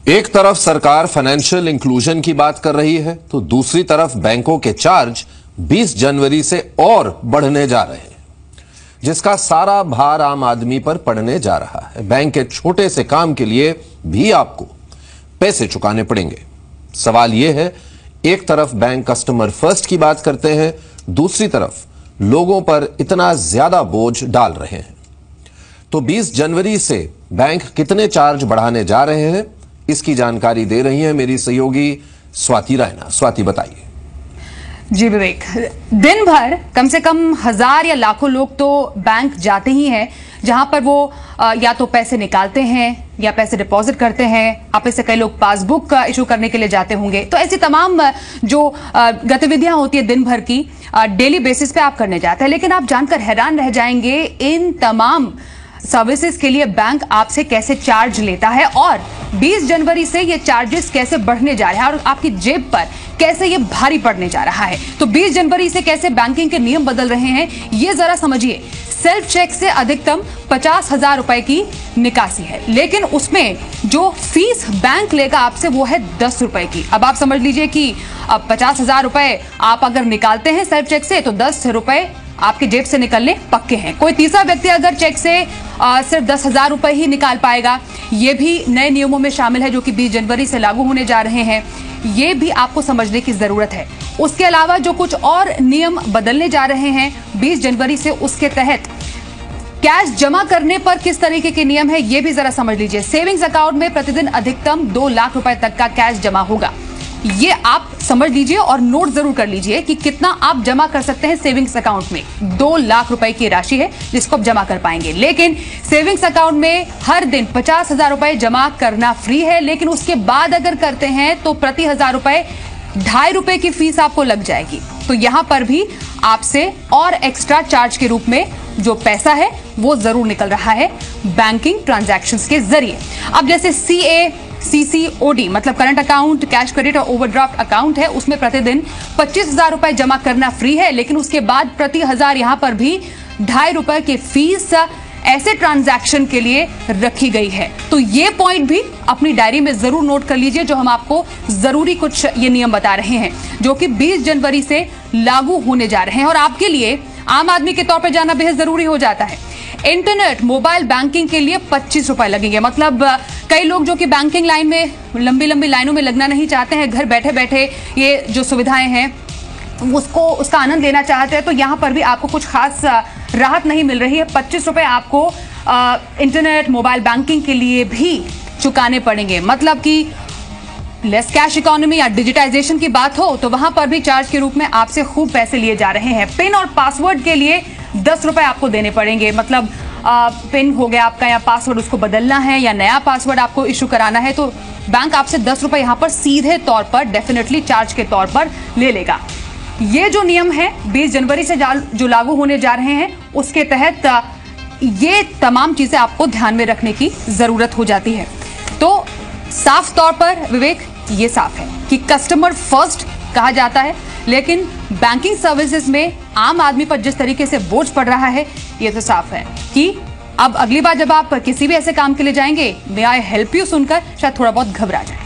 एक तरफ सरकार फाइनेंशियल इंक्लूजन की बात कर रही है तो दूसरी तरफ बैंकों के चार्ज 20 जनवरी से और बढ़ने जा रहे हैं, जिसका सारा भार आम आदमी पर पड़ने जा रहा है। बैंक के छोटे से काम के लिए भी आपको पैसे चुकाने पड़ेंगे। सवाल यह है, एक तरफ बैंक कस्टमर फर्स्ट की बात करते हैं, दूसरी तरफ लोगों पर इतना ज्यादा बोझ डाल रहे हैं। तो 20 जनवरी से बैंक कितने चार्ज बढ़ाने जा रहे हैं, इसकी जानकारी दे रही है मेरी सहयोगी स्वाति रायना। स्वाति, बताइए। जी विवेक, दिन भर कम से कम हजार या लाखों लोग तो बैंक जाते ही हैं, जहां पर वो या तो पैसे निकालते हैं या पैसे डिपॉजिट करते हैं। आप इससे कई लोग पासबुक इशू करने के लिए जाते होंगे। तो ऐसी तमाम जो गतिविधियां होती है दिन भर की, डेली बेसिस पे आप करने जाते हैं। लेकिन आप जानकर हैरान रह जाएंगे, इन तमाम सर्विसेज के लिए बैंक आपसे कैसे चार्ज लेता है और 20 जनवरी से ये चार्जेस कैसे बढ़ने जा रहे हैं और आपकी जेब पर कैसे ये भारी पड़ने जा रहा है। तो 20 जनवरी से कैसे बैंकिंग के नियम बदल रहे हैं, ये जरा समझिए। सेल्फ चेक से अधिकतम 50,000 रुपए की निकासी है, लेकिन उसमें जो फीस बैंक लेगा आपसे वो है 10 रुपए की। अब आप समझ लीजिए कि अब 50,000 रुपए आप अगर निकालते हैं सेल्फ चेक से तो 10 रुपए आपके जेब से निकलने पक्के हैं। कोई तीसरा व्यक्ति अगर चेक से सिर्फ 10,000 रुपए ही निकाल पाएगा। ये भी नए नियमों में शामिल है जो कि 20 जनवरी से लागू होने जा रहे हैं। ये भी आपको समझने की जरूरत है। उसके अलावा जो कुछ और नियम बदलने जा रहे हैं 20 जनवरी से, उसके तहत कैश जमा करने पर किस तरीके के नियम है ये भी जरा समझ लीजिए। सेविंग्स अकाउंट में प्रतिदिन अधिकतम 2 लाख रुपए तक का कैश जमा होगा। ये आप समझ लीजिए और नोट जरूर कर लीजिए कि कितना आप जमा कर सकते हैं सेविंग्स अकाउंट में। 2 लाख रुपए की राशि है जिसको आप जमा कर पाएंगे। लेकिन सेविंग्स अकाउंट में हर दिन 50,000 रुपए जमा करना फ्री है, लेकिन उसके बाद अगर करते हैं तो प्रति 1,000 रुपए 2.5 रुपए की फीस आपको लग जाएगी। तो यहां पर भी आपसे और एक्स्ट्रा चार्ज के रूप में जो पैसा है वो जरूर निकल रहा है बैंकिंग ट्रांजैक्शंस के जरिए। अब जैसे CCOD मतलब करंट अकाउंट, कैश क्रेडिट और ओवरड्राफ्ट अकाउंट है, उसमें प्रतिदिन 25,000 रुपए जमा करना फ्री है, लेकिन उसके बाद प्रति 1,000 यहां पर भी 2.5 रुपए की फीस ऐसे ट्रांजैक्शन के लिए रखी गई है। तो ये पॉइंट भी अपनी डायरी में जरूर नोट कर लीजिए, जो हम आपको जरूरी कुछ ये नियम बता रहे हैं जो कि 20 जनवरी से लागू होने जा रहे हैं और आपके लिए आम आदमी के तौर पर जाना बेहद जरूरी हो जाता है। इंटरनेट मोबाइल बैंकिंग के लिए 25 रुपए लगेंगे। मतलब कई लोग जो कि बैंकिंग लाइन में लंबी लंबी लाइनों में लगना नहीं चाहते हैं, घर बैठे बैठे ये जो सुविधाएं हैं उसका आनंद लेना चाहते हैं, तो यहाँ पर भी आपको कुछ खास राहत नहीं मिल रही है। 25 रुपए आपको इंटरनेट मोबाइल बैंकिंग के लिए भी चुकाने पड़ेंगे। मतलब कि लेस कैश इकोनॉमी या डिजिटाइजेशन की बात हो तो वहां पर भी चार्ज के रूप में आपसे खूब पैसे लिए जा रहे हैं। पिन और पासवर्ड के लिए 10 रुपए आपको देने पड़ेंगे। मतलब पिन हो गया आपका या पासवर्ड, उसको बदलना है या नया पासवर्ड आपको इशू कराना है तो बैंक आपसे 10 रुपए यहां पर सीधे तौर पर डेफिनेटली चार्ज के तौर पर ले लेगा। ये जो नियम है 20 जनवरी से जो लागू होने जा रहे हैं उसके तहत ये तमाम चीजें आपको ध्यान में रखने की जरूरत हो जाती है। तो साफ तौर पर विवेक ये साफ है कि कस्टमर फर्स्ट कहा जाता है, लेकिन बैंकिंग सर्विसेज में आम आदमी पर जिस तरीके से बोझ पड़ रहा है ये तो साफ है कि अब अगली बार जब आप किसी भी ऐसे काम के लिए जाएंगे, मे आई हेल्प यू सुनकर शायद थोड़ा बहुत घबरा जाए।